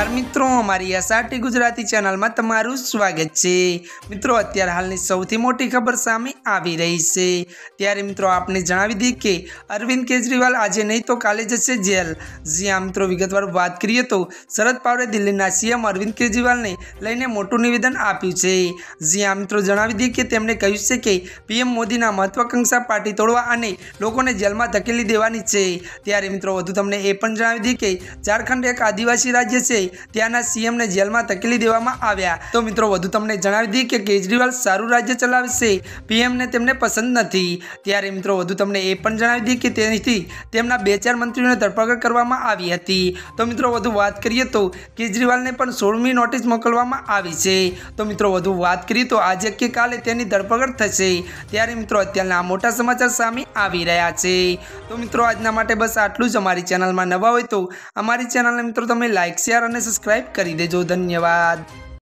नमस्कार मित्रों, अमारी एसआरटी गुजराती चैनल में तमारुं स्वागत है। मित्रों, अत्यारे हालनी सौथी मोटी खबर सामे आवी रही है। त्यारे मित्रों आपने जणावी दी कि अरविंद केजरीवाल आज नहीं तो काले जशे जेल। जी हाँ मित्रों, विगतवार बात करिए तो शरद पवारे दिल्लीना सीएम अरविंद केजरीवाल ने लईने मोटुं निवेदन आप्युं छे। जी हाँ मित्रों, जणावी दी कि तेमणे कह्युं छे कि पीएम मोदीना महत्वाकांक्षा पार्टी तोड़वा अने लोकोने जेलमां धकेली देवानी छे। त्यारे मित्रों वधु तमने ए पण जणावी दी कि झारखंड एक आदिवासी राज्य से त्याना सीएम ने जेल में धकेली देवामां आव्या। तो मित्रों वधु तमने जणावी दी कि केजरीवाल सारू राज्य चलावे छे, पीएम ने तेमने पसंद नथी। त्यारे मित्रों वधु तमने ए पण जणावी दी कि तेनाथी तेमना 2-4 मंत्रीओने धरपकड़ करवामां आवी हती। तो मित्रों वधु वात करिए तो केजरीवाल ने पण 16मी नोटिस मोकलवामां आवी छे। तो मित्रों वधु वात करिए तो आज के काले तेनी धरपकड़ थशे। त्यारे मित्रों अत्याરના मोटा समाचार सामे आवी रह्या छे। तो मित्रों आजना माटे बस आटલું જ। અમારી ચેનલમાં નવા હોય તો અમારી ચેનલને मित्रों તમે लाइक शेर और सब्सक्राइब कर दीजिए। धन्यवाद।